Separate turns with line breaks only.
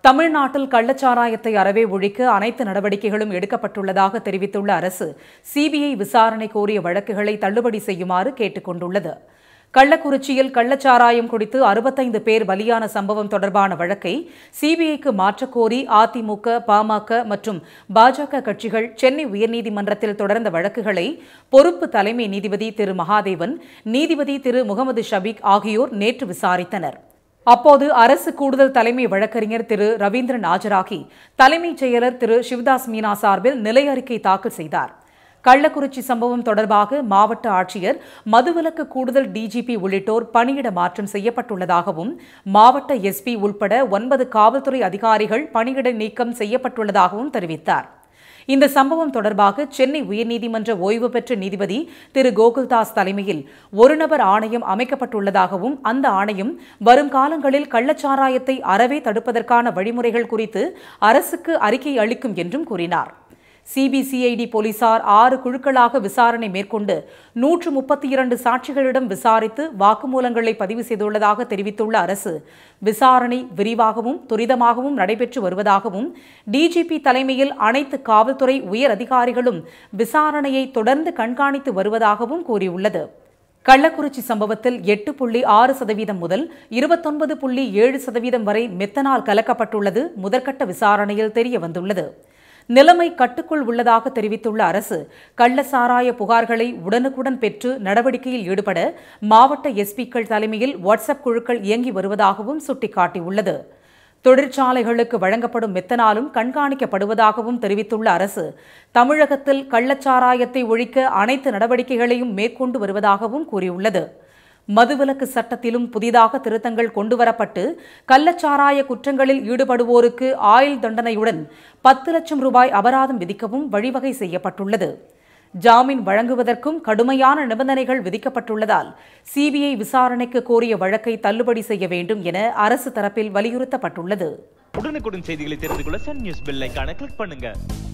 தமிழ்நாட்டில் கள்ளச்சாராயத்தை அறவே ஒழிக்க அனைத்து நடவடிக்கைகளும் எடுக்கப்பட்டுள்ளதாக தெரிவித்துள்ள அரசு சிபிஐ விசாரணை கோரிய வழக்குகளை தள்ளுபடி செய்யுமாறு கேட்டுக் கொண்டுள்ளது. கள்ளக்குறிச்சியில் கள்ளச்சாராயம் குடித்து 65 பேர் பலியான சம்பவம் தொடர்பான வழக்கை சிபிஐக்கு மாற்றக்கோரி அதிமுக, பாமக மற்றும் பாஜக கட்சிகள் சென்னை உயர்நீதிமன்றத்தில் தொடர்ந்த வழக்குகளை பொறுப்பு தலைமை நீதிபதி திரு மகாதேவன், நீதிபதி திரு முகமது ஷபீக் ஆகியோர் நேற்று விசாரித்தனர். அப்போது அரசு கூடுதல் தலைமை வழக்கறிஞர் திரு ரவீந்திரன் ஆஜராகி தலைமைச் செயலர் திரு சிவதாஸ் மீனா சார்பில் நிலை அறிக்கை தாக்கல் செய்தார். கள்ளக்குறிச்சி சம்பவம் தொடர்பாக மாவட்ட ஆட்சியர், மதுவிலக்கு கூடுதல் டிஜிபி உள்ளிட்டோர் பணியிட மாற்றம் செய்யப்பட்டுள்ளதாகவும், மாவட்ட எஸ்பி உள்பட 9 காவல்துறை அதிகாரிகள் பணியிட நீக்கம் செய்யப்பட்டுள்ளதாகவும் தெரிவித்தார். இந்த சம்பவம் தொடர்பாக சென்னை உயர்நீதிமன்ற ஓய்வு பெற்ற நீதிபதி திரு கோகுல்தாஸ் தலைமையில் ஒருநபர் ஆணையம் அமைக்கப்பட்டுள்ளதாகவும், அந்த ஆணையம் வரும் காலங்களில் கள்ளச்சாராயத்தை அறவே தடுப்பதற்கான வழிமுறைகள் குறித்து அரசுக்கு அறிக்கை அளிக்கும் என்றும் கூறினார். சிபிசிஐடி போலீசார் 6 குழுக்களாக விசாரணை மேற்கொண்டு 132 சாட்சிகளிடம் விசாரித்து வாக்குமூலங்களை பதிவு செய்துள்ளதாக தெரிவித்துள்ள அரசு, விசாரணை விரிவாகவும் துரிதமாகவும் நடைபெற்று வருவதாகவும், டிஜிபி தலைமையில் அனைத்து காவல்துறை உயர் அதிகாரிகளும் விசாரணையை தொடர்ந்து கண்காணித்து வருவதாகவும் கூறியுள்ளது. கள்ளக்குறிச்சி சம்பவத்தில் 8.6% முதல் 29.7% வரை மெத்தனால் கலக்கப்பட்டுள்ளது முதற்கட்ட விசாரணையில் தெரியவந்துள்ளது. நிலைமை கட்டுக்குள் உள்ளதாக தெரிவித்துள்ள அரசு, கள்ளச்சாராய புகார்களை உடனுக்குடன் பெற்று நடவடிக்கையில் ஈடுபட மாவட்ட எஸ்பிக்கள் தலைமையில் வாட்ஸ்அப் குழுக்கள் இயங்கி வருவதாகவும் சுட்டிக்காட்டியுள்ளது. தொழிற்சாலைகளுக்கு வழங்கப்படும் மெத்தனாலும் கண்காணிக்கப்படுவதாகவும் தெரிவித்துள்ள அரசு, தமிழகத்தில் கள்ளச்சாராயத்தை ஒழிக்க அனைத்து நடவடிக்கைகளையும் மேற்கொண்டு வருவதாகவும் கூறியுள்ளது. மதுவிலக்கு சட்டத்திலும் புதிதாக திருத்தங்கள் கொண்டுவரப்பட்டு கள்ளச்சாராய குற்றங்களில் ஈடுபடுவோருக்கு ஆயுள் தண்டனையுடன் 10 லட்சம் ரூபாய் அபராதம் விதிக்கவும் வழிவகை செய்யப்பட்டுள்ளது. ஜாமீன் வழங்குவதற்கும் கடுமையான நிபந்தனைகள் விதிக்கப்பட்டுள்ளதால் சிபிஐ விசாரணைக்கு கோரிய வழக்கை தள்ளுபடி செய்ய வேண்டும் என அரசு தரப்பில் வலியுறுத்தப்பட்டுள்ளது.
உடனுக்குடன் செய்திகளை தெரிந்து கொள்ள சன் நியூஸ் பெல் ஐகானை கிளிக் பண்ணுங்க.